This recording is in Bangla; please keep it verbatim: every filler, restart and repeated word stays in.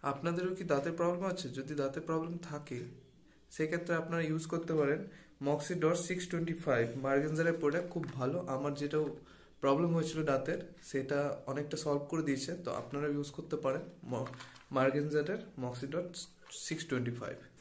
আপনাদেরও কি দাঁতের প্রবলেম আছে? যদি দাঁতের প্রবলেম থাকে সেক্ষেত্রে আপনারা ইউজ করতে পারেন মক্সিডর সিক্স টোয়েন্টি ফাইভ মার্গেনজারের প্রোডাক্ট, খুব ভালো। আমার যেটা প্রবলেম হয়েছিল দাঁতের সেটা অনেকটা সলভ করে দিয়েছে, তো আপনারা ইউজ করতে পারেন মার্গেনজারের মক্সিডর সিক্স টোয়েন্টি ফাইভ।